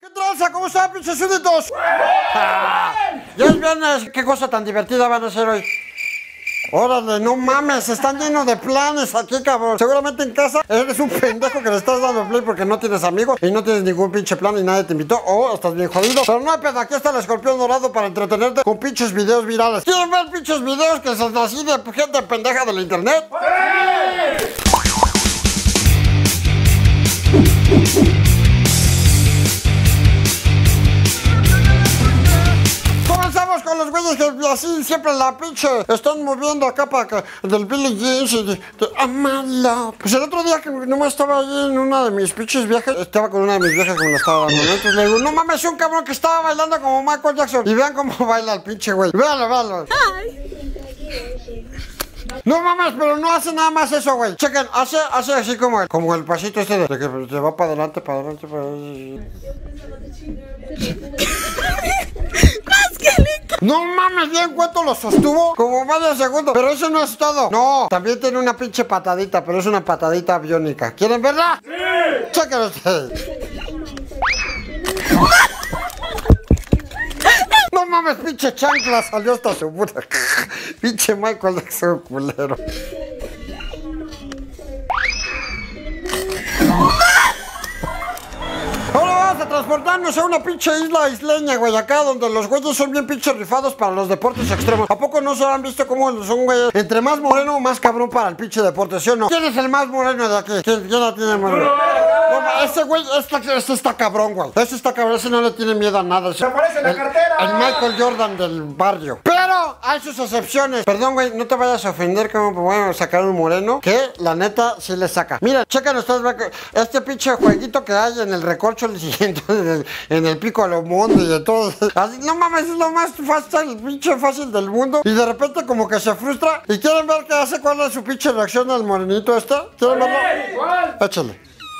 ¿Qué tranza? ¿Cómo están, pinches súbditos? Ya es viernes, qué cosa tan divertida van a hacer hoy. Órale, no mames, están llenos de planes aquí, cabrón. Seguramente en casa eres un pendejo que le estás dando play porque no tienes amigos y no tienes ningún pinche plan y nadie te invitó. O estás bien jodido. Pero no hay pedo, aquí está el escorpión dorado para entretenerte con pinches videos virales. ¿Quieren ver pinches videos que son así de gente pendeja del internet? Comenzamos con los güeyes que así siempre la pinche están moviendo acá para que del Billie Jeans y de Amala. Pues el otro día que nomás estaba ahí en una de mis pinches viajes, estaba con una de mis viejas que me la estaba dando, ¿no? Entonces le digo, no mames, un cabrón que estaba bailando como Michael Jackson. Y vean cómo baila el pinche güey. Véanlo, véanlo. No mames, pero no hace nada más eso, güey. Chequen, hace así como el pasito este de que te va para adelante, para adelante, para adelante. No mames, bien cuánto lo sostuvo. Como varios segundos. Pero eso no es todo. No, también tiene una pinche patadita, pero es una patadita biónica. ¿Quieren verla? ¡Sí! Chequen ustedes. No mames, pinche chancla salió hasta su puta. Pinche Michael Jackson culero. Ahora vamos a transportarnos a una pinche isleña, güey, acá donde los güeyes son bien pinches rifados para los deportes extremos. ¿A poco no se han visto cómo son, güey? Entre más moreno, más cabrón para el pinche deporte, ¿sí o no? ¿Quién es el más moreno de aquí? ¿Quién la tiene más moreno? No, ese güey, este está cabrón, güey. Ese está cabrón, ese no le tiene miedo a nada. Se aparece la cartera. El Michael Jordan del barrio. Pero hay sus excepciones. Perdón, güey, no te vayas a ofender como voy a sacar un moreno que la neta sí le saca. Mira, chequen ustedes, este pinche jueguito que hay en el recorcho en el pico de los montes y de todo. Así, no mames, es lo más fácil, pinche fácil del mundo. Y de repente como que se frustra. ¿Y quieren ver qué hace? ¿Cuál es su pinche reacción al morenito este? ¿Quieren verlo? ¿Cuál? Échale.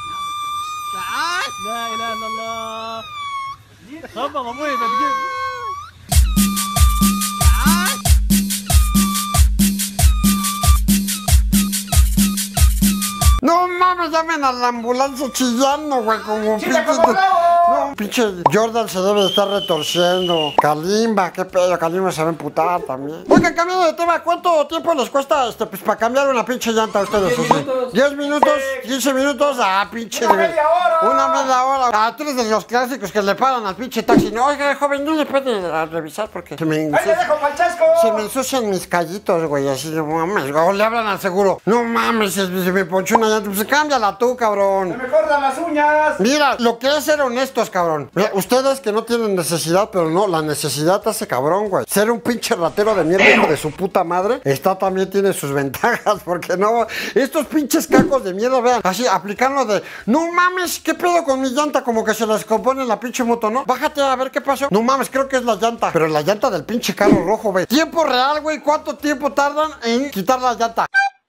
No mames, llamen a la ambulancia chillando, güey, como pinche. No, pinche Jordan se debe de estar retorciendo. Kalimba, qué pedo, Kalimba se va a emputar también. Oigan, cambiando de tema, ¿cuánto tiempo les cuesta pues para cambiar una pinche llanta a ustedes? 10 minutos. 10 minutos, 15 minutos, pinche. Una media hora. Una media hora. Tú eres de los clásicos que le paran al pinche taxi. No, oiga, joven, no le puede revisar porque se me ¡Ahí le dejo Francesco! Se me ensucian mis callitos, güey, así de mames. O le hablan al seguro. No mames, se me ponchó una llanta. Pues cámbiala tú, cabrón. ¡Se me cortan las uñas! Mira, lo que es ser honestos, cabrón. Mira, ustedes que no tienen necesidad, pero no, la necesidad te hace cabrón, güey. Ser un pinche ratero de mierda, hijo de su puta madre, también tiene sus ventajas, porque no, estos pinches cacos de mierda, vean, así, aplicarlo de, no mames, ¿qué pedo con mi llanta? Como que se les compone la pinche moto, ¿no? Bájate a ver qué pasó. No mames, creo que es la llanta, pero la llanta del pinche carro rojo, güey. Tiempo real, güey, ¿cuánto tiempo tardan en quitar la llanta?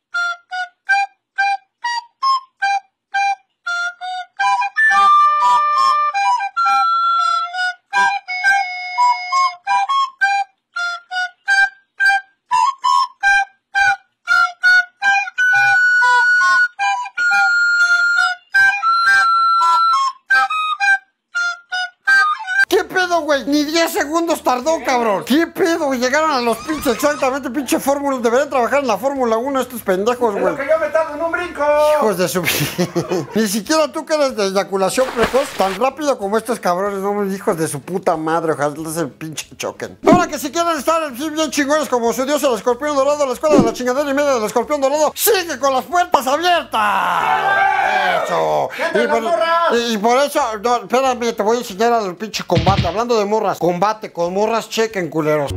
Güey, ni 10 segundos tardó, cabrón. ¿Qué pedo? Llegaron a los pinches exactamente, pinche fórmula. Deberían trabajar en la Fórmula 1 estos pendejos, güey. Es lo que yo me tardo en un brinco. Hijos de su... Ni siquiera tú que eres de eyaculación precoz, tan rápido como estos cabrones, no, hijos de su puta madre. Ojalá se pinche choquen. Ahora que si quieren estar bien chingones como su dios el escorpión dorado, la escuela de la chingadera y media del escorpión dorado, sigue con las puertas abiertas. Eso. Y por eso, no, espérame, te voy a enseñar al pinche combate. Hablando de morras, combate con morras, chequen, culeros.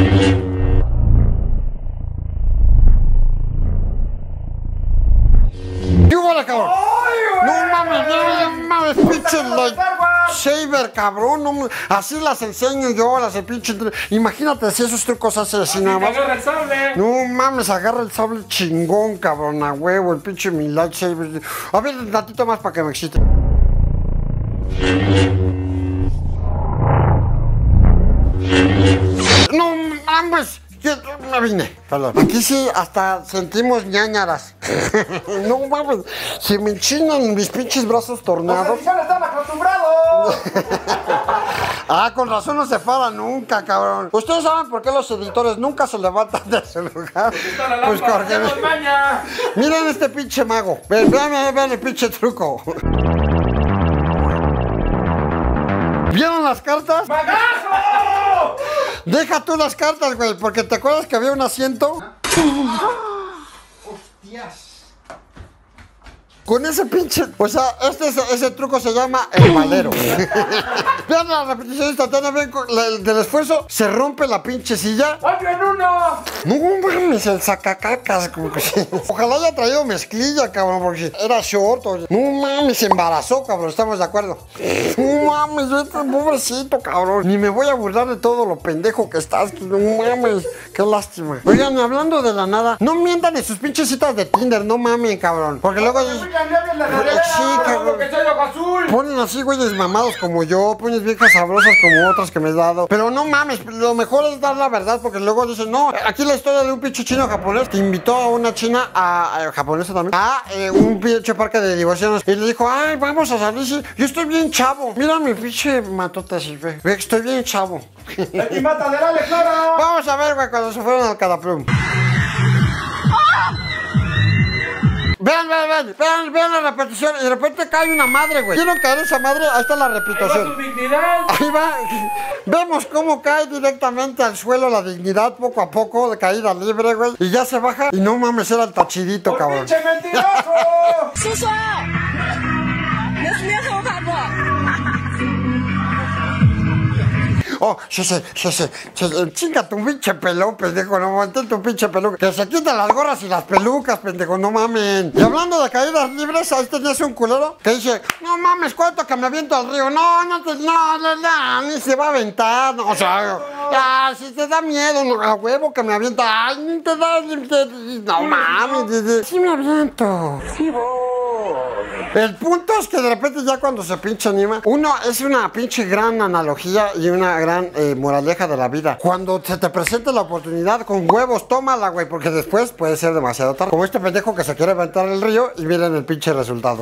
¿Qué hubo, cabrón? No mames, pinche lightsaber, cabrón. No, así las enseño yo, las el pinche. Imagínate si esos trucos hace así nada más. Agarra el sable. No mames, agarra el sable chingón, cabrón, a huevo, el pinche mi lightsaber. A ver, un ratito más para que me excite. No mames, me vine, perdón. Aquí sí hasta sentimos ñañaras. No mames, se me enchinan mis pinches brazos tornados. Los están acostumbrados. Ah, con razón no se para nunca, cabrón. ¿Ustedes saben por qué los editores nunca se levantan de su lugar? Está la Pues lámpara, porque... tenemos maña. Miren este pinche mago. Vean el pinche truco. ¿Vieron las cartas? ¡Magazo! Deja tú las cartas, güey, porque ¿te acuerdas que había un asiento? Hostias. Con ese pinche... O sea, ese truco se llama el valero. Vean la repetición instantánea, ven del esfuerzo, se rompe la pinche silla. ¡Ocho en uno! No mames, el sacacacas, como que sí. Ojalá haya traído mezclilla, cabrón, porque era short. No mames, se embarazó, cabrón, estamos de acuerdo. No mames, vete, pobrecito, cabrón. Ni me voy a burlar de todo lo pendejo que estás. No mames, qué lástima. Oigan, hablando de la nada, no mientan en sus pinches citas de Tinder, no mames, cabrón. Porque luego... Sí, cabrón. Que soy ojo azul. Ponen así güeyes mamados como yo, pones viejas sabrosas como otras que me he dado. Pero no mames, lo mejor es dar la verdad porque luego dicen, no, aquí la historia de un pinche chino japonés que invitó a una china, japonesa también, a un pinche parque de diversiones. Y le dijo, ay, vamos a salir, sí, yo estoy bien chavo. Mira mi pinche matota así, ve, estoy bien chavo. ¡Y mata de Alex Lora! Vamos a ver, güey, cuando se fueron al Cadaplum. Vean la repetición y de repente cae una madre, güey. ¿Vieron caer esa madre? Ahí está la repetición. ¡Su dignidad! Ahí va. Vemos cómo cae directamente al suelo la dignidad poco a poco, de caída libre, güey. Y ya se baja y no mames, era el tachidito, ¡Por cabrón. pinche mentiroso! 叔叔，你是没有头发不？ Oh, sí, chinga tu pinche pelón, pendejo, no mantén tu pinche peluca. Que se quitan las gorras y las pelucas, pendejo, no mamen. Y hablando de caídas libres, ahí tenías un culero que dice, no mames, cuánto que me aviento al río. No, ni se va a aventar. No, o sea, si te da miedo, no, a huevo que me avienta. Ay, ni te da, no mames, sí me aviento. Sí voy. El punto es que de repente ya cuando se pinche anima, uno es una pinche gran analogía y una gran moraleja de la vida. Cuando se te presente la oportunidad con huevos, tómala, güey, porque después puede ser demasiado tarde. Como este pendejo que se quiere aventar el río y miren el pinche resultado.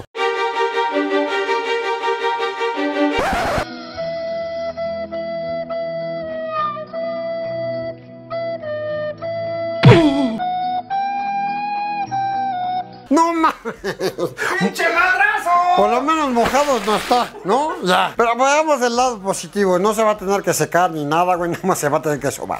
No mames. ¡Pinche madrazo! Por lo menos mojados no está, ¿no? Ya. Pero veamos del lado positivo. No se va a tener que secar ni nada, güey. Nada más se va a tener que sobar.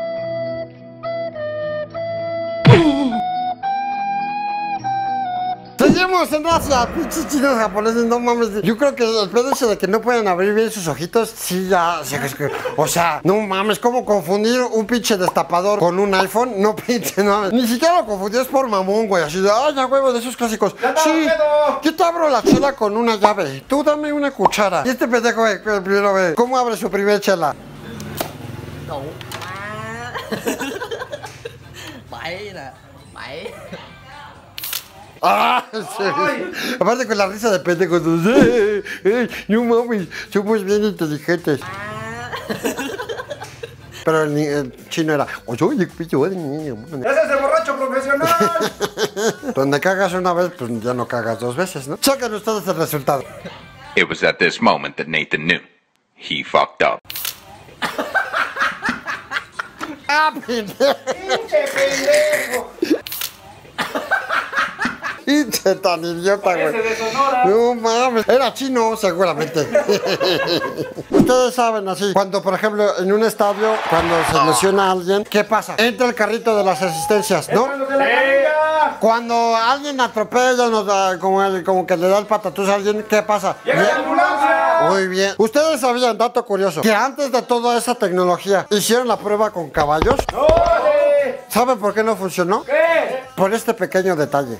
Seguimos en Asia, pinches chinos japoneses, no mames. Yo creo que el pedo ese de que no pueden abrir bien sus ojitos, sí, ya. O sea, no mames, ¿cómo confundir un pinche destapador con un iPhone? No pinche, no mames. Ni siquiera lo confundí, es por mamón, güey. Así de, ay, ya, huevo, de esos clásicos. Sí, yo te abro la chela con una llave. Tú dame una cuchara. Y este pendejo, güey, primero ve, ¿cómo abre su primer chela? Đủ Bảy nè, bảy. Ah, sí. Aparte con la risa de pendejos. No mames, somos bien inteligentes. Pero el chino era, oye, pillo, ¡Ese es el borracho profesional! donde cagas una vez, pues ya no cagas dos veces, ¿no? Chequen ustedes el resultado. It was at this moment that Nathan knew. He fucked up. ¡Ah, pendejo! ¡Pinche pendejo! Pinche tan idiota, Ese güey. de Sonora. No mames, era chino seguramente. Ustedes saben así, cuando por ejemplo en un estadio, cuando se lesiona a alguien, ¿qué pasa? Entra el carrito de las asistencias, ¿no? ¡Entra los de la camilla! Cuando alguien atropella, como que le da el patatús a alguien, ¿qué pasa? ¡Llega la ambulancia! Muy bien. Ustedes sabían, dato curioso, que antes de toda esa tecnología hicieron la prueba con caballos. ¡Órale! ¿Saben por qué no funcionó? ¿Qué? Por este pequeño detalle.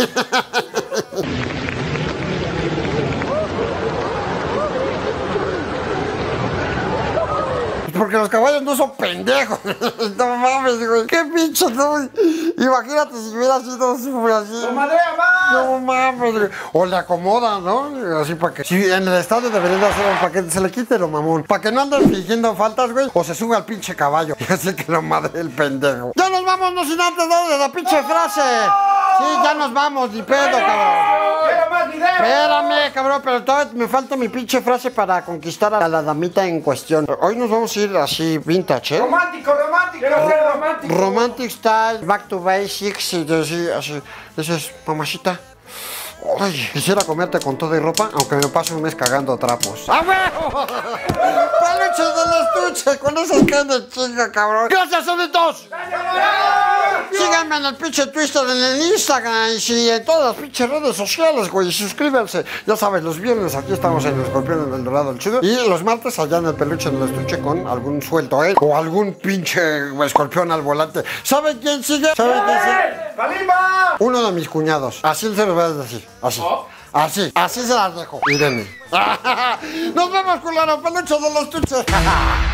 Porque los caballos no son pendejos. No mames, güey. Qué pinche, no. Imagínate si hubiera sido así. ¡Lo madrea más! No mames, güey. O le acomodan, ¿no? Así para que. Si en el estadio deberían de hacerlo para que se le quite lo mamón. Para que no anden fingiendo faltas, güey. O se sube al pinche caballo. Y así que lo madre el pendejo. Ya nos vamos, no sin antes darle la pinche frase. Sí, ya nos vamos, ni pedo, cabrón. ¡Quiero más video! Espérame, cabrón, pero todavía me falta mi pinche frase para conquistar a la damita en cuestión. Hoy nos vamos a ir así vintage, ¿eh? Romántico, romántico. Quiero ser romántico. Romantic style, back to basics, y así. Eso es, mamacita. Ay, quisiera comerte con todo y ropa, aunque me pase un mes cagando trapos. ¡Ah, huevo! ¡Peluche del estuche! Con esas caras de chinga, cabrón. ¡Gracias, solitos! Síganme en el pinche Twitter, en el Instagram y en todas las pinches redes sociales, güey. Suscríbanse. Ya sabes, los viernes aquí estamos en el Escorpión del Dorado, el chido. Y los martes allá en el Peluche del Estuche con algún suelto, ¿eh? O algún pinche escorpión al volante. ¿Saben quién sigue? ¿Saben quién sigue? ¡Kalimba! Uno de mis cuñados. Así se los voy a decir. Así. Así se las dejo. Irene. Nos vemos, culero. Peluche del Estuche.